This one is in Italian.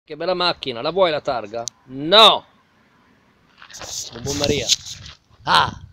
Che bella macchina, la vuoi la targa? No! Buon Maria. Ah!